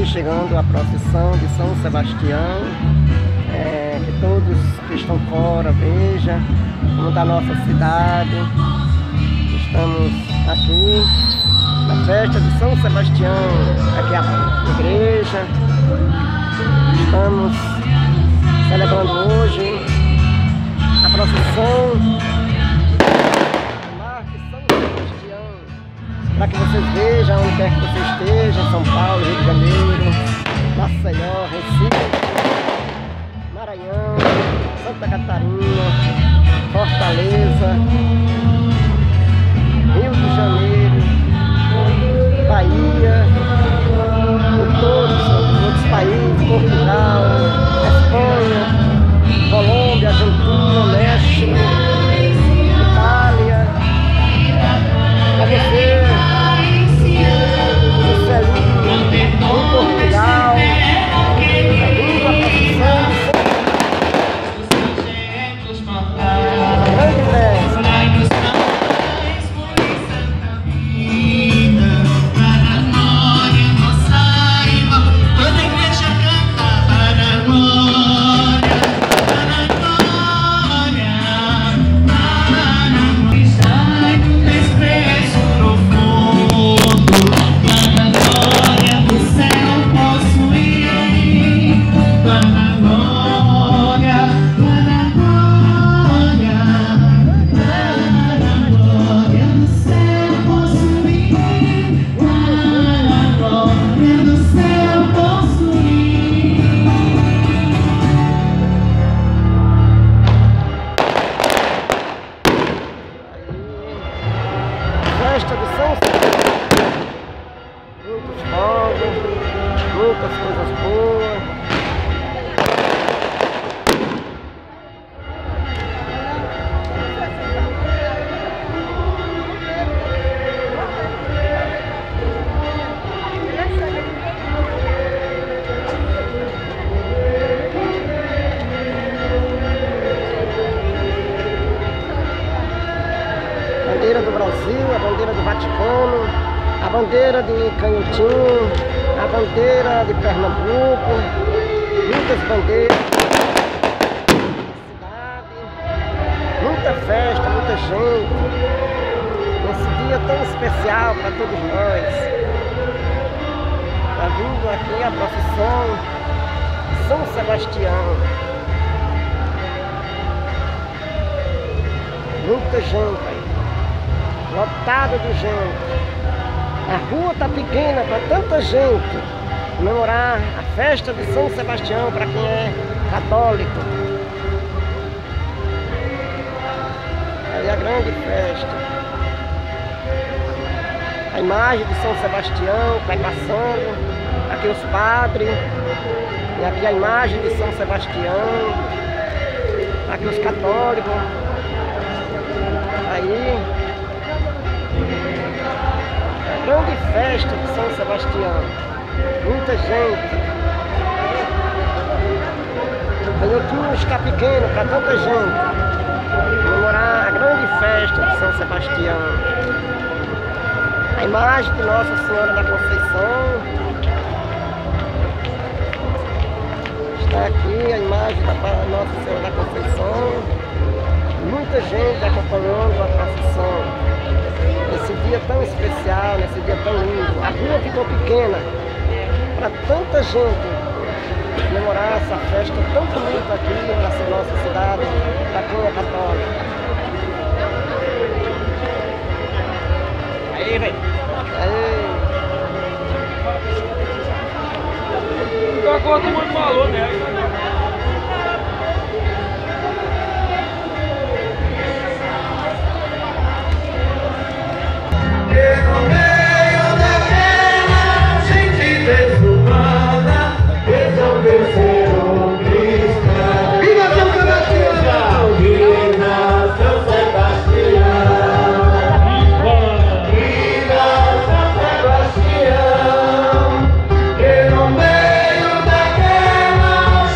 aí chegando a procissão de São Sebastião, que todos que estão fora vejam, como da nossa cidade. Estamos aqui na festa de São Sebastião, aqui a igreja. Estamos celebrando hoje a procissão para que vocês vejam onde quer que você esteja, São Paulo, Rio de Janeiro, Maceió, Recife, Maranhão, Santa Catarina, Fortaleza, Rio de Janeiro, Bahia, e todos os outros países, Portugal, Espanha, Colômbia, Argentina, México, Itália, para você em Portugal, vindo a procissão grande festa. Festa de São Sebastião, muitos fogos, muitas coisas boas. A bandeira do Brasil, a bandeira do Vaticano, a bandeira de Canhotinho, a bandeira de Pernambuco, muitas bandeiras da cidade, muita festa, muita gente, nesse dia tão especial para todos nós. Está vindo aqui a procissão de São Sebastião. Muita gente aí. Lotado de gente. A rua está pequena para tanta gente comemorar a festa de São Sebastião para quem é católico. Aí a grande festa. A imagem de São Sebastião vai passando. Aqui os padres. E aqui a imagem de São Sebastião. Aqui os católicos. Aí grande festa de São Sebastião, muita gente. Canhotinho está pequeno para tanta gente comemorar a grande festa de São Sebastião. A imagem de Nossa Senhora da Conceição está aqui, a imagem da Nossa Senhora da Conceição. Muita gente acompanhando a procissão. Nesse dia tão especial, nesse dia tão lindo. A rua ficou pequena para tanta gente comemorar essa festa tão bonita aqui nessa nossa cidade, da Cunha Católica. Aí, velho! Aí! Então agora todo mundo falou, né? No meio daquela gente desumana, resolveu ser um cristão. Viva São Sebastião! Viva São Sebastião! Viva São Sebastião! Que no meio daquela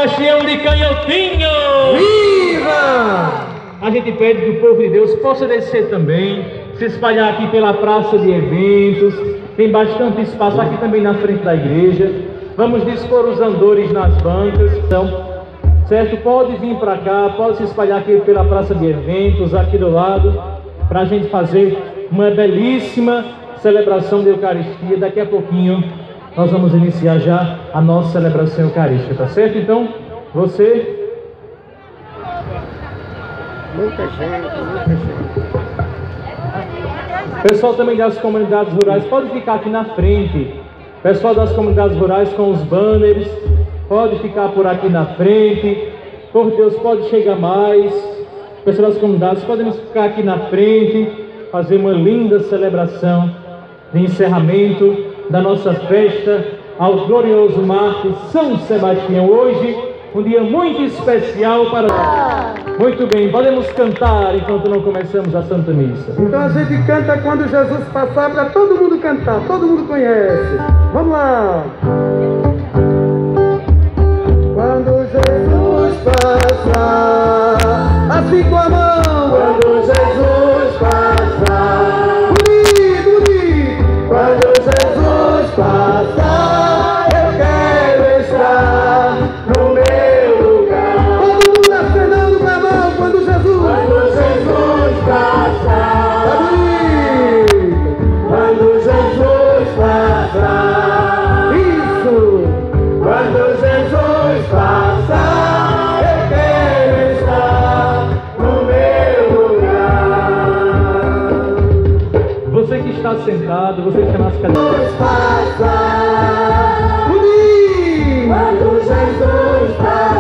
Sebastião de Canhotinho! Viva! A gente pede que o povo de Deus possa descer também, se espalhar aqui pela praça de eventos. Tem bastante espaço aqui também na frente da igreja. Vamos dispor os andores nas bancas. Então, certo? Pode vir para cá, pode se espalhar aqui pela praça de eventos, aqui do lado, para a gente fazer uma belíssima celebração de Eucaristia. Daqui a pouquinho nós vamos iniciar já a nossa celebração eucarística, tá certo? Então, você... Muita gente. Pessoal também das comunidades rurais, pode ficar aqui na frente. Pessoal das comunidades rurais com os banners, pode ficar por aqui na frente. Por Deus, pode chegar mais. Pessoal das comunidades, podemos ficar aqui na frente, fazer uma linda celebração de encerramento da nossa festa ao glorioso mártir São Sebastião. Hoje, um dia muito especial para... Muito bem, podemos cantar enquanto não começamos a Santa Missa. Então a gente canta quando Jesus passar, para todo mundo cantar, todo mundo conhece. Vamos lá! Quando Jesus passar, assim com a mão. Quando Jesus passar, bonito, bonito. Quando Jesus passar, eu quero estar no meu lugar. Todo mundo acenando com a mão. Quando Jesus passar, tá bonito. Quando Jesus passar, isso. Quando Jesus passar, eu quero estar no meu lugar. Você que está sentado, você que está nas cadeiras. Jesus passar, bonito. Quando Jesus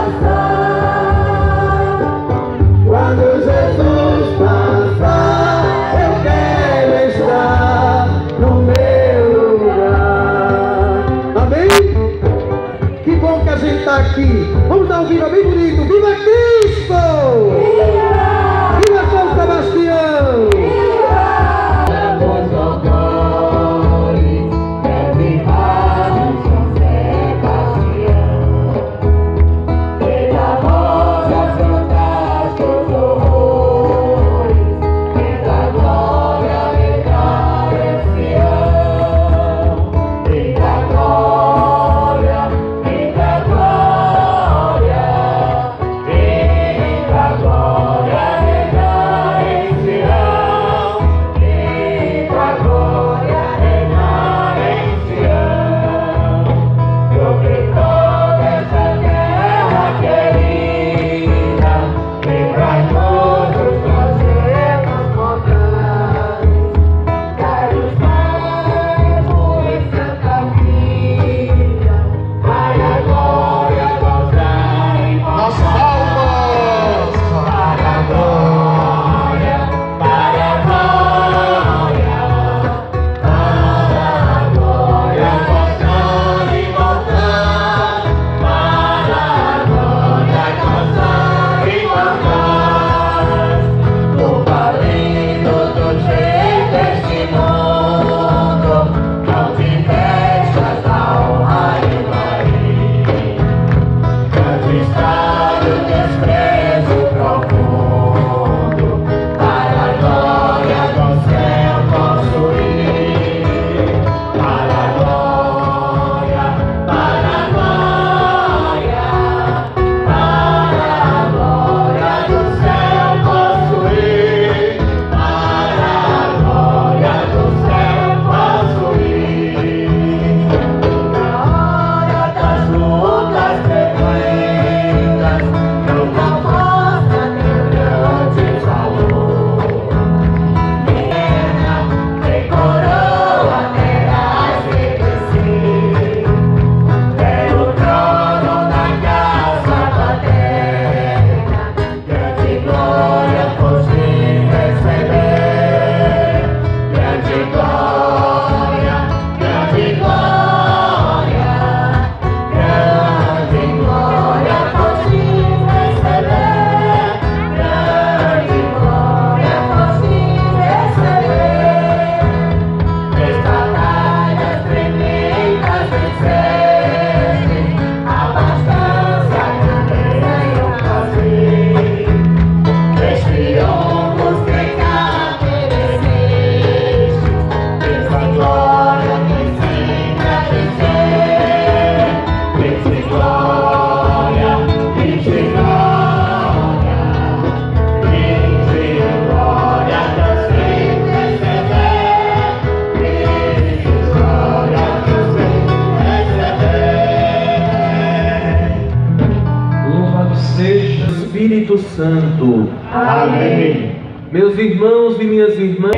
passar, quando Jesus passar, eu quero estar no meu lugar. Amém? Que bom que a gente está aqui. Vamos dar um viva bem bonito. Viva Cristo! Viva! Viva São Sebastião! Espírito Santo. Amém. Meus irmãos e minhas irmãs,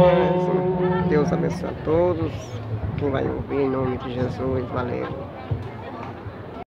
Deus abençoe a todos. Quem vai ouvir em nome de Jesus, valeu.